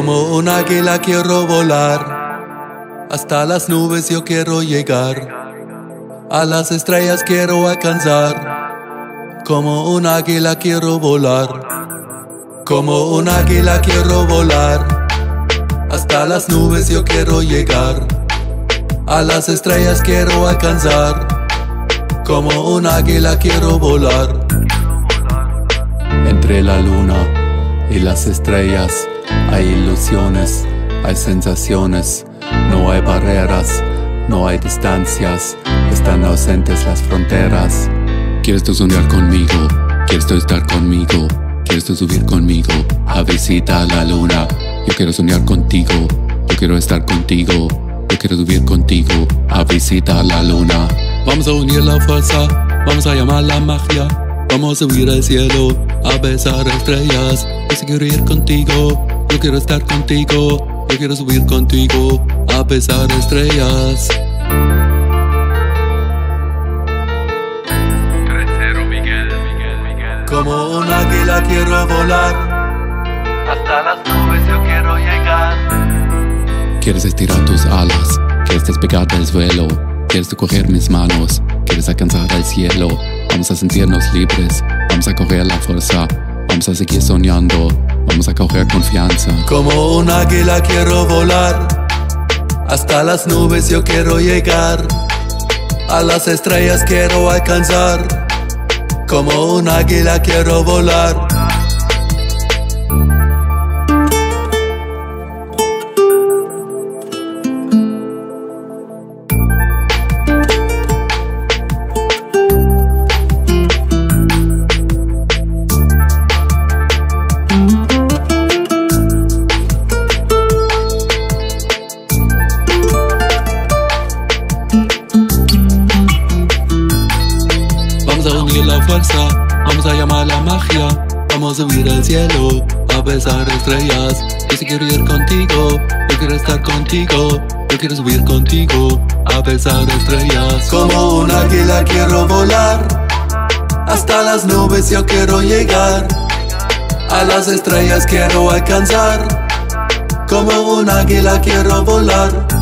Como un águila quiero volar, hasta las nubes yo quiero llegar, a las estrellas quiero alcanzar. Como un águila quiero volar, como un águila quiero volar, hasta las nubes yo quiero llegar, a las estrellas quiero alcanzar. Como un águila quiero volar. Entre la luna y las estrellas hay ilusiones, hay sensaciones, no hay barreras, no hay distancias, están ausentes las fronteras. ¿Quieres tú soñar conmigo? ¿Quieres tú estar conmigo? ¿Quieres tú subir conmigo a visitar la luna? Yo quiero soñar contigo, yo quiero estar contigo, yo quiero subir contigo a visitar la luna. Vamos a unir la fuerza, vamos a llamar la magia, vamos a subir al cielo, a besar estrellas. Yo quiero ir contigo, yo quiero estar contigo, yo quiero subir contigo, a besar estrellas. 3-0 Miguel. Como un águila quiero volar, hasta las nubes yo quiero llegar. Quieres estirar tus alas, quieres despegar del suelo, quieres tú coger mis manos, quieres alcanzar el cielo. Vamos a sentirnos libres, vamos a coger la fuerza, vamos a seguir soñando, vamos a coger confianza. Como un águila quiero volar, hasta las nubes yo quiero llegar, a las estrellas quiero alcanzar. Como un águila quiero volar. Vamos a unir la fuerza, vamos a llamar la magia, vamos a subir al cielo, a besar estrellas. Yo sí quiero ir contigo, yo quiero estar contigo, yo quiero subir contigo, a besar estrellas. Como un águila quiero volar, hasta las nubes yo quiero llegar, a las estrellas quiero alcanzar. Como un águila quiero volar.